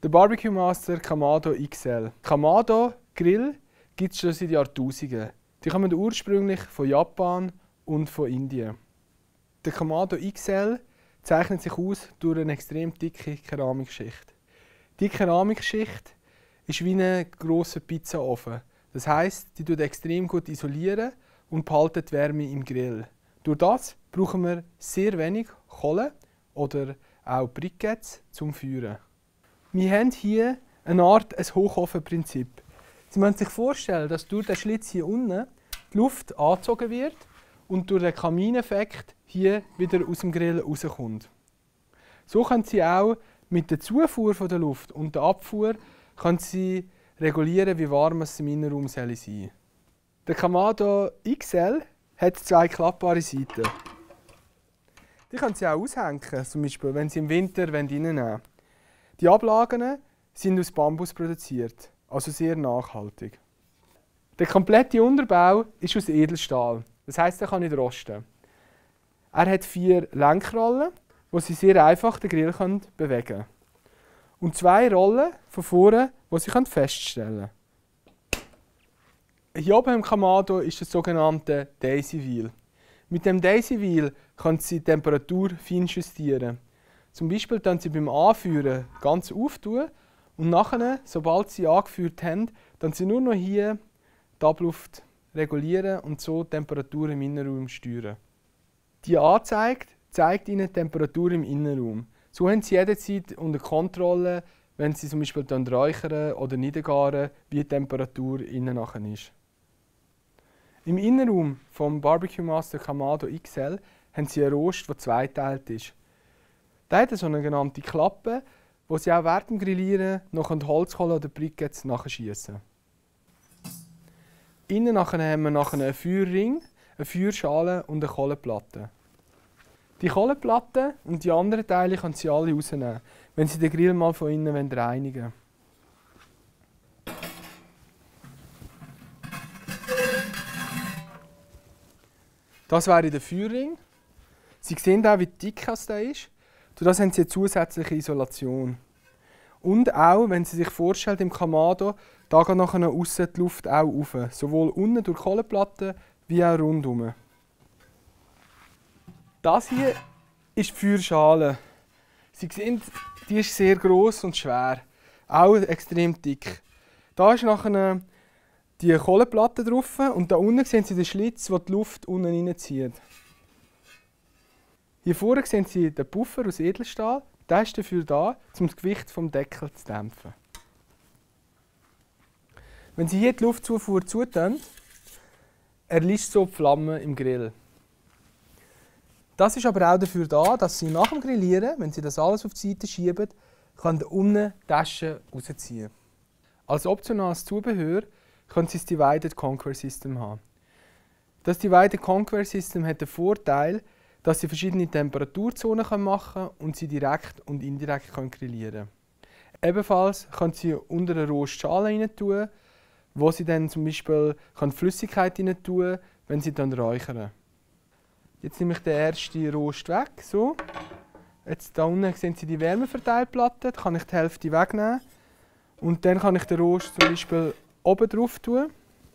Der Barbecue Master Kamado XL. Kamado Grill gibt es schon seit Jahrtausenden. Die kommen ursprünglich von Japan und von Indien. Der Kamado XL zeichnet sich aus durch eine extrem dicke Keramikschicht. Die Keramikschicht ist wie ein grosser Pizzaofen. Das heisst, die tut extrem gut isolieren und behaltet die Wärme im Grill. Durch das brauchen wir sehr wenig Kohle oder auch Briketts zum Feuern. Wir haben hier eine Art Hochofenprinzip. Sie müssen sich vorstellen, dass durch den Schlitz hier unten die Luft angezogen wird und durch den Kamineffekt hier wieder aus dem Grill rauskommt. So können Sie auch mit der Zufuhr von der Luft und der Abfuhr können Sie regulieren, wie warm es im Innenraum sein soll. Der Kamado XL hat zwei klappbare Seiten. Die können Sie auch aushängen, zum Beispiel, wenn Sie im Winter reinnehmen wollen. Die Ablagen sind aus Bambus produziert, also sehr nachhaltig. Der komplette Unterbau ist aus Edelstahl, das heisst, er kann nicht rosten. Er hat 4 Lenkrollen, wo Sie sehr einfach den Grill bewegen können. Und 2 Rollen von vorne, die Sie feststellen können. Hier oben im Kamado ist das sogenannte Daisy Wheel. Mit dem Daisy Wheel können Sie die Temperatur fein justieren. Zum Beispiel können Sie beim Anführen ganz auftun und nachher, sobald Sie angeführt haben, dann Sie nur noch hier die Abluft regulieren und so die Temperatur im Innenraum steuern. Die Anzeige zeigt Ihnen die Temperatur im Innenraum. So haben Sie jederzeit unter Kontrolle, wenn Sie zum Beispiel räuchern oder niedergaren, wie die Temperatur innen nachher ist. Im Innenraum vom Barbecue Master Kamado XL haben Sie einen Rost, der zweiteilt ist. Der hat so eine genannte Klappe, wo Sie auch während dem Grillieren noch Holzkohle oder Briketts nachschießen können. Innen haben wir nachher einen Feuerring, eine Feuerschale und eine Kohleplatte. Die Kohleplatte und die anderen Teile können Sie alle rausnehmen, wenn Sie den Grill mal von innen reinigen wollen. Das wäre der Feuerring. Sie sehen auch, wie dick der ist. Durch das haben Sie eine zusätzliche Isolation. Und auch, wenn Sie sich vorstellen, im Kamado, da geht nachher aussen die Luft auch rauf. Sowohl unten durch die Kohleplatte wie auch rundherum. Das hier ist die Feuerschale. Sie sehen, die ist sehr gross und schwer. Auch extrem dick. Da ist nachher die Kohleplatte drauf und da unten sehen Sie den Schlitz, der die Luft unten reinzieht. Hier vorne sehen Sie den Puffer aus Edelstahl. Der ist dafür da, um das Gewicht des Deckels zu dämpfen. Wenn Sie hier die Luftzufuhr zutun, erlischt so die Flamme im Grill. Das ist aber auch dafür da, dass Sie nach dem Grillieren, wenn Sie das alles auf die Seite schieben, können unten die Taschen rausziehen. Als optionales Zubehör können Sie das Divided Conquer System haben. Das Divided Conquer System hat den Vorteil, dass Sie verschiedene Temperaturzonen machen können und sie direkt und indirekt grillieren können. Ebenfalls können Sie unter eine Rostschale rein tun, wo Sie dann zum Beispiel Flüssigkeit rein tun, wenn Sie dann räuchern. Jetzt nehme ich den ersten Rost weg. So. Jetzt da unten sehen Sie die Wärmeverteilplatte. Da kann ich die Hälfte wegnehmen. Und dann kann ich den Rost zum Beispiel oben drauf tun.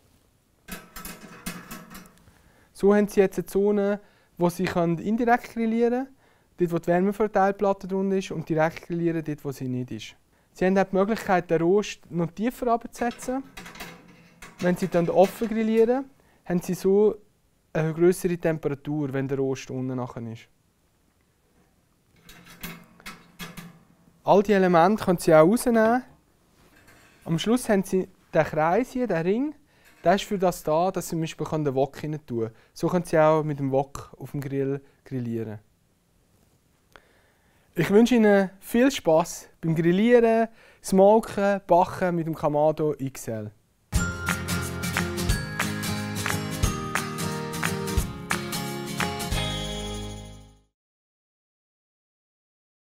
So haben Sie jetzt eine Zone, wo Sie indirekt grillieren können, dort wo die Wärmeverteilplatte drunter ist, und direkt grillieren, dort wo sie nicht ist. Sie haben auch die Möglichkeit, den Rost noch tiefer abzusetzen. Wenn Sie dann offen grillieren, haben Sie so eine größere Temperatur, wenn der Rost unten nachher ist. All diese Elemente können Sie auch rausnehmen. Am Schluss haben Sie den Kreis hier, den Ring. Der ist für das da, dass Sie zum Beispiel den Wok rein tun können. So können Sie auch mit dem Wok auf dem Grill grillieren. Ich wünsche Ihnen viel Spass beim Grillieren, Smoken, Backen mit dem Kamado XL.